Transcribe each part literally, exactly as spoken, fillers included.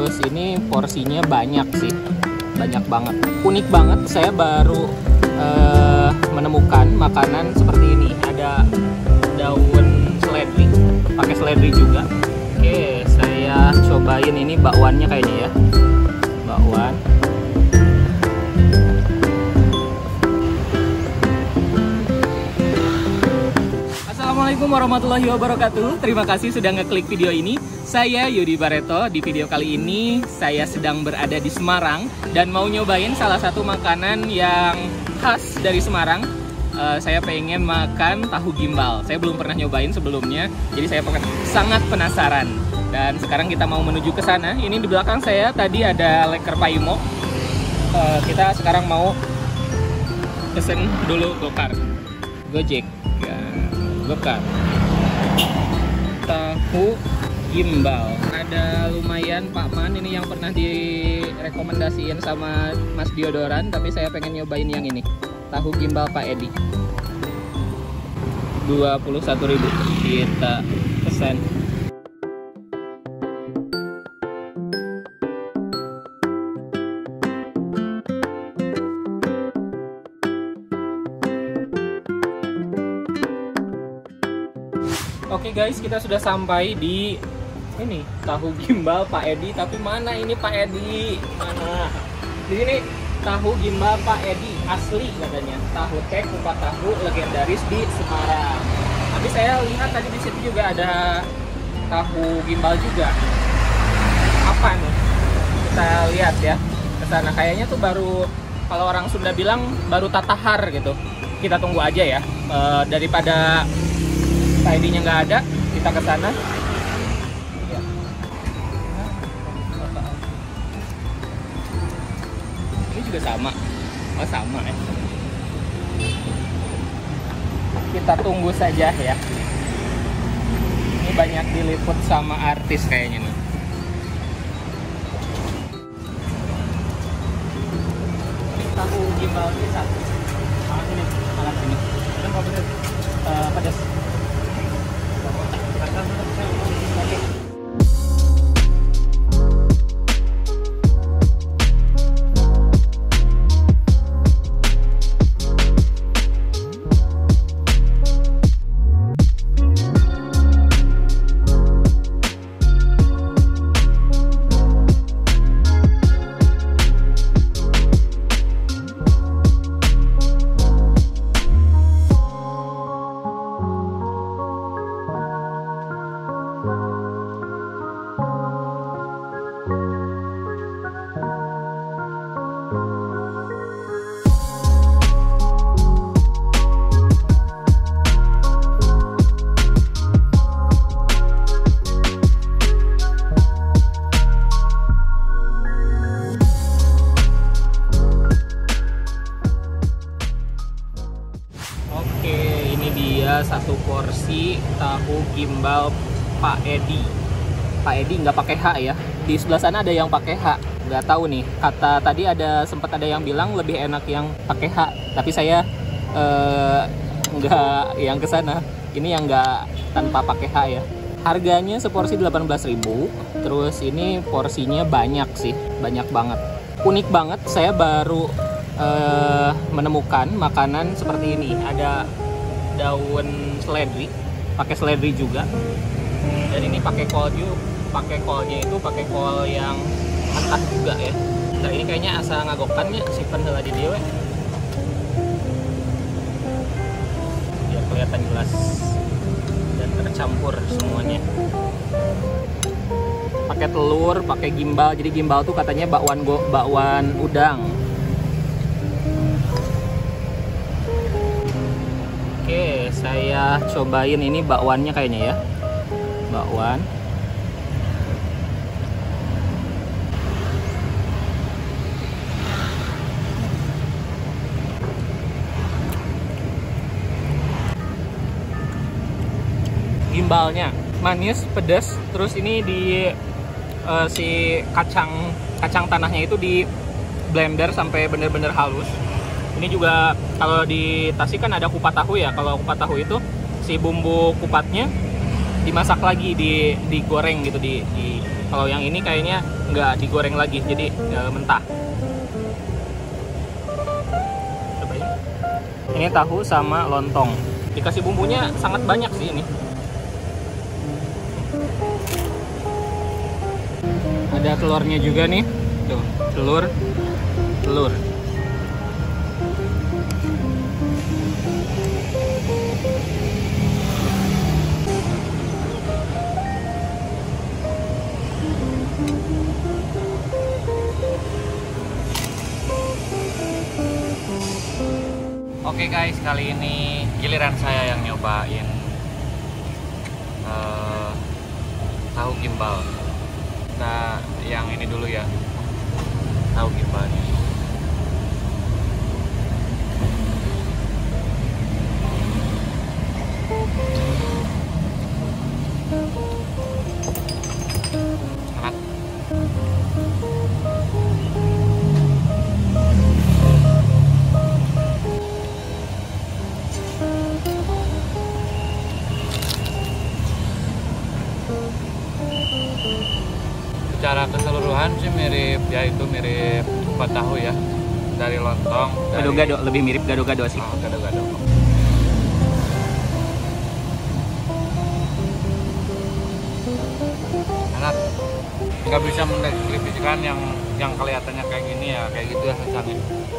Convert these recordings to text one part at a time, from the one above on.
Terus ini porsinya banyak sih, banyak banget, unik banget. Saya baru uh, menemukan makanan seperti ini. Ada daun seledri, pakai seledri juga. Oke, saya cobain ini bakwannya kayaknya ya, bakwan. Assalamualaikum warahmatullahi wabarakatuh. Terima kasih sudah ngeklik video ini. Saya Yudi Bareto. Di video kali ini saya sedang berada di Semarang dan mau nyobain salah satu makanan yang khas dari Semarang. Uh, saya pengen makan tahu gimbal. Saya belum pernah nyobain sebelumnya, jadi saya sangat penasaran. Dan sekarang kita mau menuju ke sana. Ini di belakang saya tadi ada Leker Paimo. Uh, kita sekarang mau pesen dulu gokar, gojek. Gokar tahu gimbal. Ada lumayan Pak Man ini yang pernah direkomendasiin sama Mas Diodoran, tapi saya pengen nyobain yang ini, tahu gimbal Pak Edi. Dua puluh satu ribu kita pesan. Oke guys, kita sudah sampai di ini tahu gimbal Pak Edi. Tapi mana ini Pak Edi? Mana? Di sini tahu gimbal Pak Edi asli katanya. Tahu tek kupat tahu legendaris di Semarang. Tapi saya lihat tadi di situ juga ada tahu gimbal juga. Apa nih? Kita lihat ya ke sana. Kayaknya tuh baru, kalau orang Sunda bilang baru tatahar gitu. Kita tunggu aja ya. E, daripada Pak Edinya nggak ada, kita ke sana. Ya. Ini juga sama, oh sama ya. Kita tunggu saja ya. Ini banyak diliput sama artis kayaknya nih. Tahu gimbal ini satu. Malah sini, malah sini. Kan mau bener uh, pedas. Satu porsi tahu gimbal Pak Edi. Pak Edi nggak pakai H ya. Di sebelah sana ada yang pakai H. Nggak tahu nih. Kata tadi ada sempat ada yang bilang lebih enak yang pakai H. Tapi saya eh, nggak yang ke sana. Ini yang nggak tanpa pakai H ya. Harganya seporsi delapan belas ribu. Terus ini porsinya banyak sih, banyak banget. Unik banget. Saya baru eh, menemukan makanan seperti ini. Ada daun seledri, pakai seledri juga, dan ini pakai kol juga, pakai kolnya itu pakai kol yang mentah juga ya. Nah ini kayaknya asa ngagokannya simpen heula di dieu biar kelihatan jelas dan tercampur semuanya. Pakai telur, pakai gimbal. Jadi gimbal tuh katanya bakwan go, bakwan udang. Oke, saya cobain ini bakwannya kayaknya ya. Bakwan. Gimbalnya manis, pedas, terus ini di uh, si kacang kacang tanahnya itu di blender sampai bener-bener halus. Ini juga kalau di Tasik kan ada kupat tahu ya. Kalau kupat tahu itu si bumbu kupatnya dimasak lagi, di digoreng gitu, di, di Kalau yang ini kayaknya nggak digoreng lagi, jadi e, mentah. Cobain. Ini tahu sama lontong. Dikasih bumbunya sangat banyak sih ini. Ada telurnya juga nih. Tuh, telur. Telur. Oke guys, kali ini giliran saya yang nyobain uh, tahu gimbal. Kita yang ini dulu ya, tahu gimbalnya. Enak. Secara keseluruhan sih mirip, ya itu mirip kupat tahu ya, dari lontong. Gado-gado, lebih mirip gado-gado sih. Oh, gado-gado. Enak. Nggak bisa mendeskripsikan yang yang kelihatannya kayak gini ya, kayak gitu ya rasanya.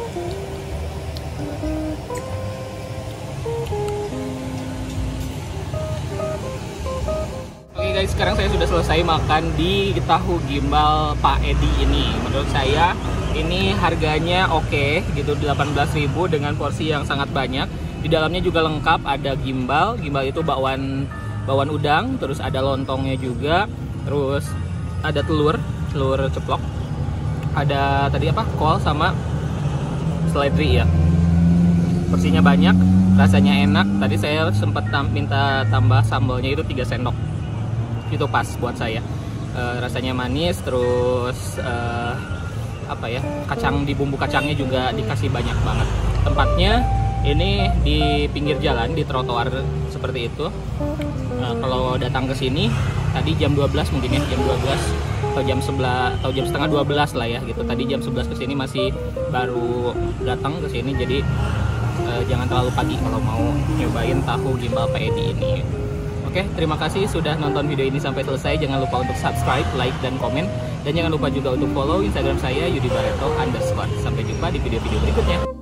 Oke guys, sekarang saya sudah selesai makan di tahu gimbal Pak Edi ini. Menurut saya ini harganya oke gitu, delapan belas ribu dengan porsi yang sangat banyak. Di dalamnya juga lengkap, ada gimbal. Gimbal itu bakwan bakwan udang, terus ada lontongnya juga, terus ada telur, telur ceplok. Ada tadi apa? Kol sama seledri ya. Porsinya banyak, rasanya enak. Tadi saya sempat tam minta tambah sambalnya itu tiga sendok. Itu pas buat saya, e, rasanya manis, terus e, apa ya, kacang di bumbu kacangnya juga dikasih banyak banget. Tempatnya ini di pinggir jalan, di trotoar seperti itu. E, kalau datang ke sini tadi jam dua belas mungkin ya, jam dua belas atau jam sebelas atau jam setengah dua belas lah ya gitu. Tadi jam sebelas ke sini masih baru datang ke sini, jadi e, jangan terlalu pagi kalau mau nyobain tahu gimbal Pak Edi ini. Oke, terima kasih sudah nonton video ini sampai selesai. Jangan lupa untuk subscribe, like, dan komen. Dan jangan lupa juga untuk follow Instagram saya, Yudi Barreto underscore. Sampai jumpa di video-video berikutnya.